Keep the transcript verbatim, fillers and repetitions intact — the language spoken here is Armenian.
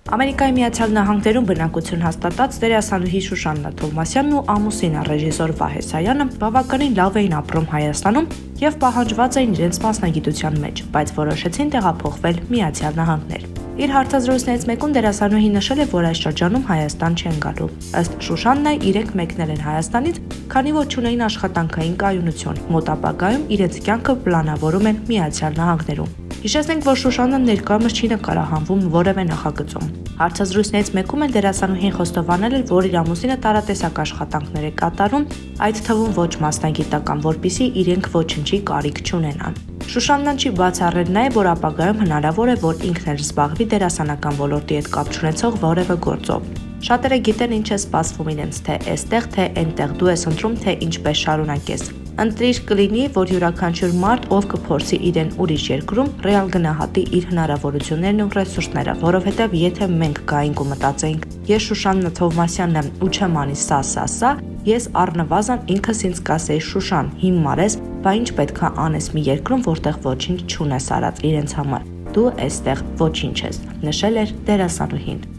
Ամերիկայի Միացյալ Նահանգներում բնակություն հաստատած դերասանուհի Շուշաննա Թովմասյանն ու ամուսինը ռեժիսոր Վահե Սայանը բավականին լավ էին ապրում Հայաստանում եւ պահանջված էին իրենց մասնագիտության մեջ, բայց որոշեցին տեղափոխվել Միացյալ Նահանգներ։ Իր հարցազրույցներից մեկում դերասանուհին նշել է, որ այս շրջանում Հայաստան չեն գալու։ Ըստ Շուշաննայի, իրենք մեկնել են Հայաստանից, քանի որ չունեին աշխատանքային կայունություն։ Մոտ ապագայում իրենց կյանքը պլանավորում են Միացյալ Նահանգներում։ Հիշեցնենք, որ Շուշաննան ներկայումս չի նկարահանվում որևէ նախագծում։ Հարցազրույցներից մեկում էլ դերասանուհին խոստովանել էր, որ իր ամուսինը տարատեսակ աշխատանքներ է կատարում, այդ թվում ոչ մասնագիտական, որպիսի իրենք ոչնչի կարիք չունենան։ Շուշաննան չի բացառել նաև, որ ապագայում հնարավոր է, որ ինքն էլ զբաղվի դերասանական ոլորտի հետ կապ չունեցող որևէ գործով։ Շատերը գիտեն ինչ է սպասվում իրենց, թե էստեղ, թե այնտեղ դու ես ընտրում, թե ինչպես շարունակես։ Ընտրիր կլինի, որ յուրաքանչյուր մարդ, ով կփորձի իրեն ուրիշ երկրում, ռեալ գնահատի իր հնարավորություններն ու ռեսուրսները, որովհետև եթե մենք գայինք ու մտածեինք, ես Շուշաննա Թովմասյանն եմ ու չեմ անի սա, սա, սա, ես առնվազն ինքս ինձ կասեի Շուշան, հիմար ես, բա ինչ պետք է անես մի երկրում, որտեղ ոչինչ չունես արած իրենց համար։ Դու այստեղ ոչինչ ես, նշել էր դերասանուհին։